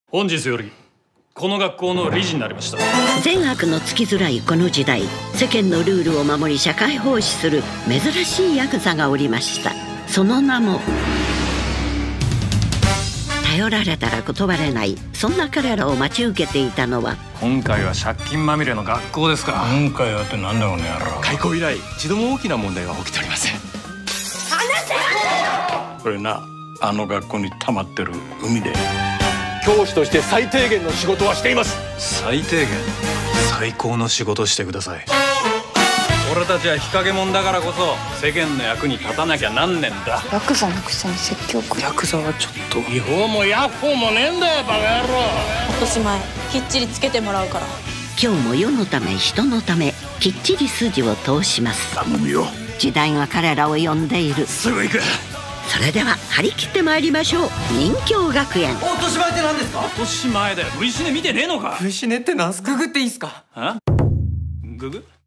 本日よりこの学校の理事になりました。 善悪のつきづらいこの時代、世間のルールを守り社会奉仕する珍しいヤクザがおりました。その名も頼られたら断れない。そんな彼らを待ち受けていたのは、 今回は借金まみれの学校ですか。 今回はってなんだこの野郎。 開校以来一度も大きな問題は起きておりません。 これな、あの学校に溜まってる海で、 教師として最低限の仕事はしています。 最低限最高の仕事してください。俺たちは日陰者だからこそ世間の役に立たなきゃなんねんだ。 ヤクザのくせに説教く。 ヤクザはちょっと。 違法もヤッホーもねえんだよバカ野郎。 落とし前きっちりつけてもらうから。 今日も世のため人のためきっちり筋を通します。 頼むよ。 時代が彼らを呼んでいる。 すぐ行く。 それでは張り切ってまいりましょう。任教学園。 落とし前って何ですか？ 落とし前だよ。Vシネ見てねえのか。 Vシネってなんすか？ググっていいっすか？ ググ